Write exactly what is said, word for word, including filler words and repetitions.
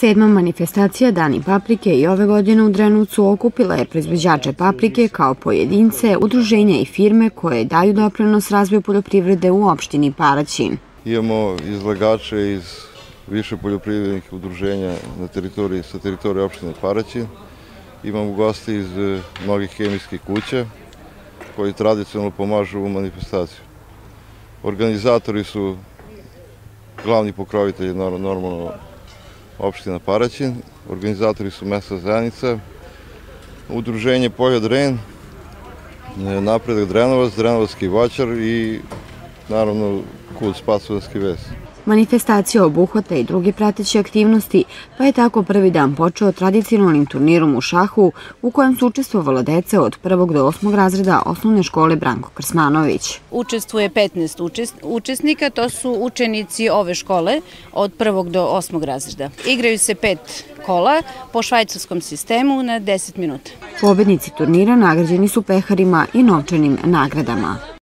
Sedma manifestacija Dani paprike i ove godine u Drenovcu okupila je proizvođače paprike kao pojedince, udruženja i firme koje daju doprinos razvoju poljoprivrede u opštini Paraćin. Imamo izlagače iz više poljoprivrednih udruženja na teritoriji, sa teritorije opštine Paraćin. Imamo goste iz mnogih hemijskih kuća koji tradicionalno pomažu u manifestaciju. Organizatori su glavni pokrovitelji, normalno, opština Paraćin, organizatori su mesta Zenica, udruženje Polja Dren, Napredak Drenovac, Drenovački voćar i naravno Kud Spasovanski ves. Manifestacija obuhvata i druge prateće aktivnosti, pa je tako prvi dan počeo tradicionalnim turnirom u šahu u kojem su učestvovala deca od prvog do osmog razreda osnovne škole Branko Krsmanović. Učestvuje petnaest učesnika, to su učenici ove škole od prvog do osmog razreda. Igraju se pet kola po švajcarskom sistemu na deset minuta. Pobednici turnira nagrađeni su peharima i novčanim nagradama.